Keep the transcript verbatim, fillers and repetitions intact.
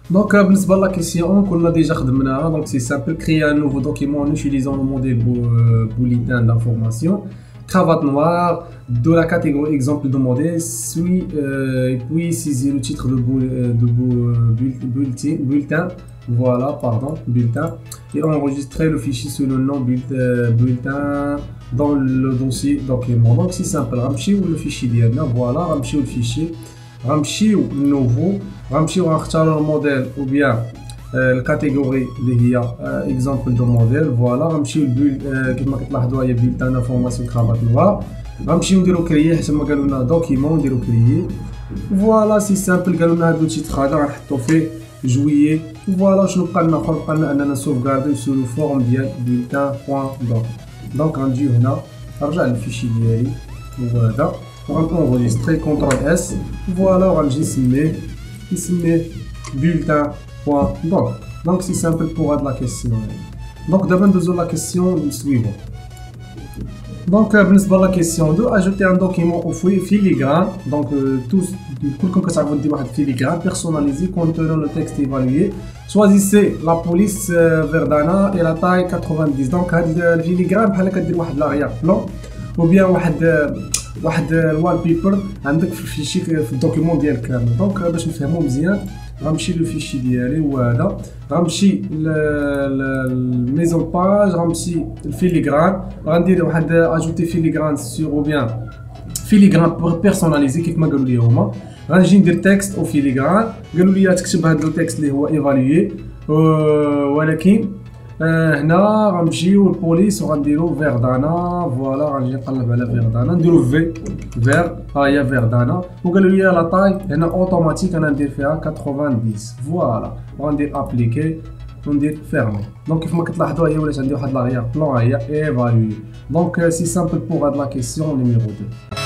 Donc, بالنسبة لا question كنا déjà خدمناها. Donc c'est simple, créer un nouveau document en utilisant le modèle booléen d'information. Cravate noire de la catégorie exemple de modèle, puis, euh, et puis saisir le titre de, boule, de boule, bulletin, bulletin, voilà, pardon, bulletin, et enregistrer le fichier sous le nom bulletin, bulletin dans le dossier document. Donc c'est simple, غنمشيو le fichier ديالنا, voilà, غنمشيو le fichier, غنمشيو nouveau, غنمشيو غنختاروا الموديل ou bien الكاتيجوري اللي هي اكزامبل دو موديل. فوالا غنمشيو للبول كما كتلاحظوا هي بولتان انفورماسيون كرافات نوار. غنمشيو نديرو كريي حيت هما قالوا لنا دوكيمون نديرو كريي. فوالا سي سامبل, قالوا لنا هاد التيتر هذا غنحطو فيه جويي. فوالا شنو بقى لنا اخر؟ بقى لنا اننا سوفغارديو سو لو فورم ديال بولتان بوان دوك. دونك غنجيو هنا نرجع للفيشي ديالي وهذا وغنونغيستري كونترول اس. فوالا وغنجي نسميه نسميه بولتان. Donc, donc c'est simple pour la question. Donc d'abord nous la question suivante. Donc بالنسبة la question deux, ajouter un document au filigrane. Donc tous كلكم كتعرفوا ندير واحد filigrane personnalisé contenant le texte évalué. Choisissez la police Verdana et la taille quatre-vingt-dix. Donc هاد الفيليغران بحال كدير واحد لاغيار بلون ou bien واحد واحد الوال بيبر عندك في الفيشي في الدوكيمون ديالك كامل. دونك باش نفهمو مزيان غنمشي للفيشي ديالي وهذا غنمشي للميزون باج, غنمشي للفيليغران, غندير واحد اجوتي فيليغران سور او بيان فيليغران بيرسوناليزي كيف ما قالوا لي هما. غنجي ندير تكست او فيليغران, قالوا لي تكتب هذا التكست اللي هو ايفالوي, ولكن آه هنا غنمشيو للبوليس وغنديرو فيردانا. فوالا غنجي نقلب على فيردانا نديرو في فير, ها هي فيردانا, وقالوا لي لا طاي هنا اوتوماتيك انا ندير فيها ثمانين. فوالا وغندير ابليكي وندير فيرمي. دونك كيف ما كتلاحظوا هي ولات عندي واحد لاغيار بلون, هي ايفالوي. دونك سي سامبل بوغ هاد لا كيسيون نيميرو deux.